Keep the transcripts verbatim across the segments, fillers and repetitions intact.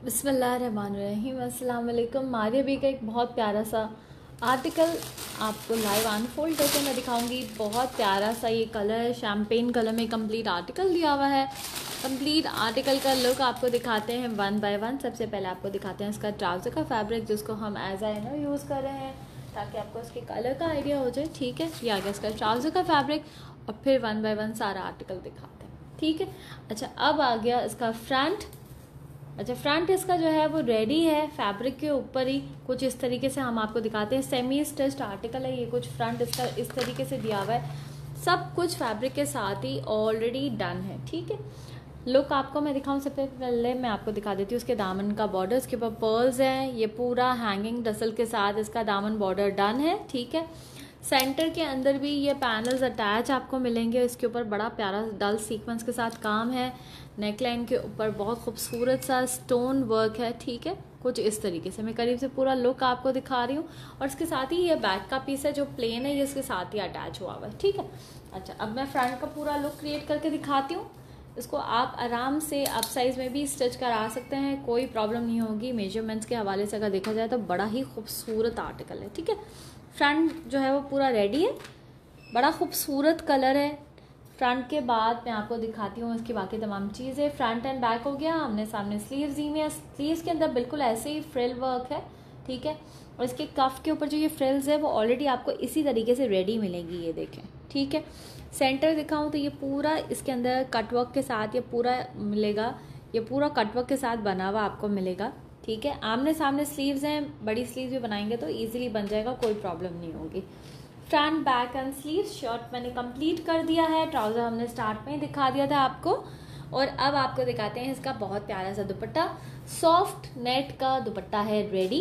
बिस्मिल्लाहिर्रहमानिर्रहीम अस्सलाम वालेकुम। मारिया बी का एक बहुत प्यारा सा आर्टिकल आपको लाइव अनफोल्ड करके मैं दिखाऊंगी। बहुत प्यारा सा ये कलर है, शैम्पेन कलर में कंप्लीट आर्टिकल दिया हुआ है। कंप्लीट आर्टिकल का लुक आपको दिखाते हैं वन बाय वन। सबसे पहले आपको दिखाते हैं इसका ट्राउज़र का फैब्रिक, जिसको हम एज आई नो यूज़ कर रहे हैं ताकि आपको इसके कलर का आइडिया हो जाए। ठीक है, ये आ गया इसका ट्राउज़र का फैब्रिक और फिर वन बाय वन सारा आर्टिकल दिखाते हैं। ठीक है, अच्छा अब आ गया इसका फ्रंट। अच्छा फ्रंट इसका जो है वो रेडी है, फैब्रिक के ऊपर ही कुछ इस तरीके से हम आपको दिखाते हैं। सेमी स्टिच्ड आर्टिकल है ये, कुछ फ्रंट इसका इस तरीके से दिया हुआ है। सब कुछ फैब्रिक के साथ ही ऑलरेडी डन है। ठीक है, लुक आपको मैं दिखाऊं सबसे पहले मैं आपको दिखा देती हूँ उसके दामन का बॉर्डर। इसके ऊपर पर्ल्स हैं, ये पूरा हैंगिंग डसल के साथ इसका दामन बॉर्डर डन है। ठीक है, सेंटर के अंदर भी ये पैनल्स अटैच आपको मिलेंगे। इसके ऊपर बड़ा प्यारा डल सीक्वेंस के साथ काम है। नेकलाइन के ऊपर बहुत खूबसूरत सा स्टोन वर्क है। ठीक है, कुछ इस तरीके से मैं करीब से पूरा लुक आपको दिखा रही हूँ। और इसके साथ ही ये बैक का पीस है जो प्लेन है, ये इसके साथ ही अटैच हुआ हुआ है। ठीक है, अच्छा अब मैं फ्रंट का पूरा लुक क्रिएट करके दिखाती हूँ। इसको आप आराम से अप साइज में भी स्टिच करा सकते हैं, कोई प्रॉब्लम नहीं होगी। मेजरमेंट्स के हवाले से अगर देखा जाए तो बड़ा ही खूबसूरत आर्टिकल है। ठीक है, फ्रंट जो है वो पूरा रेडी है, बड़ा खूबसूरत कलर है। फ्रंट के बाद मैं आपको दिखाती हूँ इसकी बाकी तमाम चीज़ें। फ्रंट एंड बैक हो गया, हमने सामने स्लीव्स दी हुई है। स्लीव्स के अंदर बिल्कुल ऐसे ही फ्रिल वर्क है। ठीक है, और इसके कफ के ऊपर जो ये फ्रिल्स है वो ऑलरेडी आपको इसी तरीके से रेडी मिलेंगी, ये देखें। ठीक है, सेंटर दिखाऊं तो ये पूरा इसके अंदर कटवर्क के साथ ये पूरा मिलेगा, ये पूरा कटवर्क के साथ बना हुआ आपको मिलेगा। ठीक है, आमने सामने स्लीव्स हैं, बड़ी स्लीव्स भी बनाएंगे तो इजीली बन जाएगा, कोई प्रॉब्लम नहीं होगी। Front back and sleeves shirt मैंने कंप्लीट कर दिया है। ट्राउज़र हमने स्टार्ट में ही दिखा दिया था आपको। और अब आपको दिखाते हैं इसका बहुत प्यारा सा दुपट्टा। सॉफ्ट नेट का दुपट्टा है रेडी।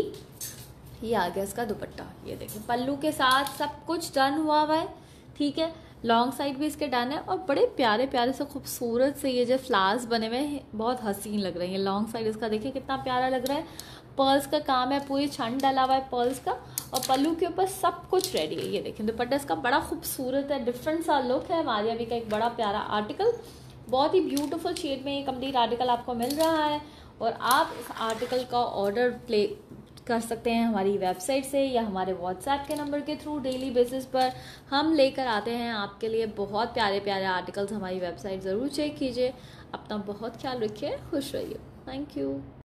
ये आ गया इसका दुपट्टा, ये देखिए पल्लू के साथ सब कुछ डन हुआ हुआ है। ठीक है, लॉन्ग साइड भी इसके डन है और बड़े प्यारे प्यारे से खूबसूरत से ये जो फ्लावर्स बने हुए हैं बहुत हसीन लग रहे हैं। लॉन्ग साइड इसका देखिए कितना प्यारा लग रहा है। पर्ल्स का काम है, पूरी छंड डाला हुआ है पर्ल्स का। और पल्लू के ऊपर सब कुछ रेडी है। ये देखिए दुपट्टा इसका बड़ा खूबसूरत है, डिफरेंट सा लुक है। मारिया बी का एक बड़ा प्यारा आर्टिकल, बहुत ही ब्यूटीफुल शेड में ये कंप्लीट आर्टिकल आपको मिल रहा है। और आप इस आर्टिकल का ऑर्डर प्ले कर सकते हैं हमारी वेबसाइट से या हमारे व्हाट्सएप के नंबर के थ्रू। डेली बेसिस पर हम लेकर आते हैं आपके लिए बहुत प्यारे प्यारे आर्टिकल्स। हमारी वेबसाइट ज़रूर चेक कीजिए। अपना बहुत ख्याल रखिए, खुश रहिए। Thank you.